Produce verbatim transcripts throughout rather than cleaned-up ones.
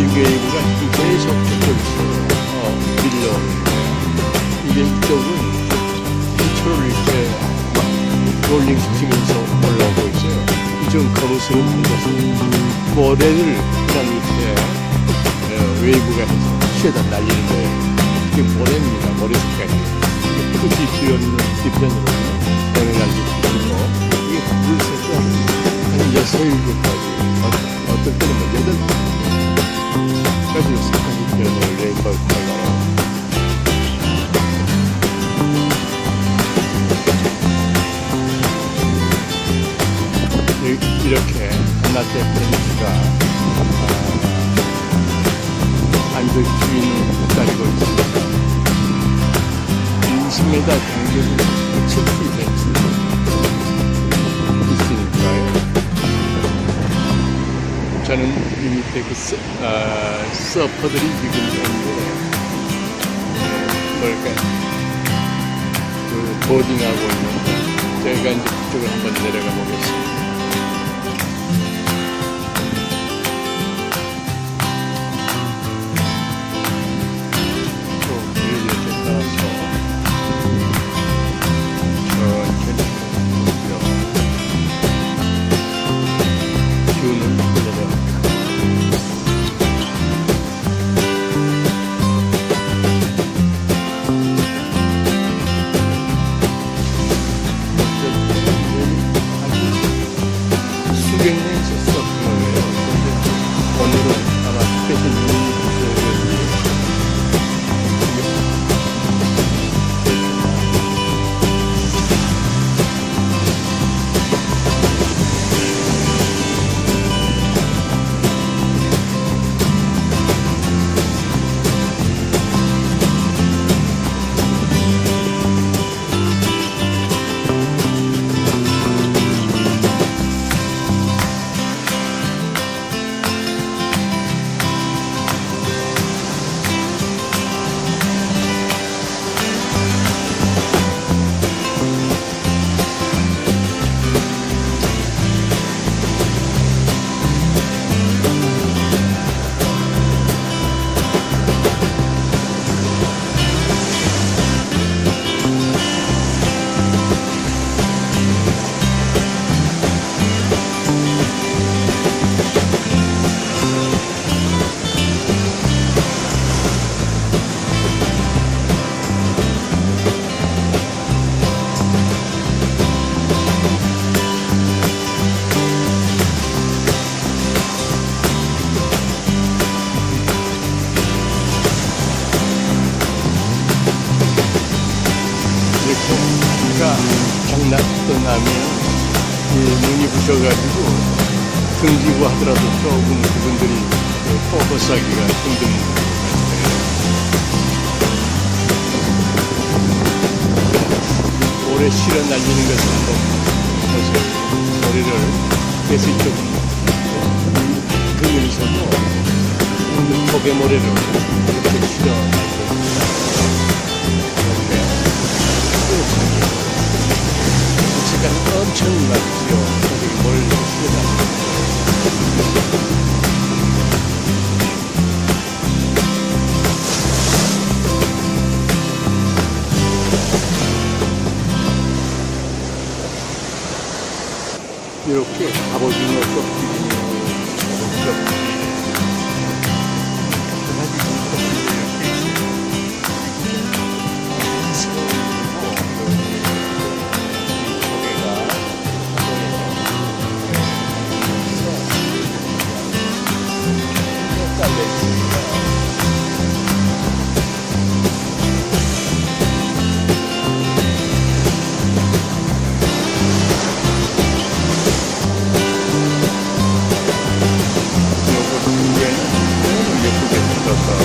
웨이브가 계속 붙어 있어요. 어, 밀려오는 거예요. 이게 이쪽은 기초를 이렇게 막 롤링 시키면서 올라오고 있어요. 이쪽은 거무스름한 것은 모래를 그냥 이렇게 어, 웨이브가 해서 시에다 날리는 거예요. 이게 모래입니다. 모래 색깔이. 이게 끝이 비었는 뒤편으로 영향을 주고 이게 물색이 한 여섯, 일곱 가지 어, 어떨 때는 뭐 여덟 가지 색깔이 되는 레인보우 컬러. 이렇게 한낮에 벤츠가 안전 주인을 기다리고 있습니다. 이십 미터 간격이 칠 피 벤츠 있으니까요. 저는 이 밑에 그 서, 아, 서퍼들이 지금 현재 뭘까 그 보딩하고 있는데 저희가 이제 그쪽으로 한번 내려가 보겠습니다. 수백년이 있었어. 오늘은 아마 패션 유니버스였지. 비가 쫙 떠나면 눈이 부셔가지고 등지고 하더라도 조금 그분들이 포커스 하기가 힘듭니다. 오래 실어 날리는 것을 한번 보세요. 머리를 계속 조금 그면서도 톱의 모래를 이렇게 실어 날리고 엄청 많죠. 거기 뭘 쓰다. 이렇게 갑오징어 껍질이 껍질.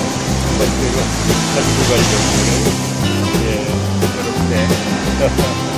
가지고 가려고. 예, 이렇게.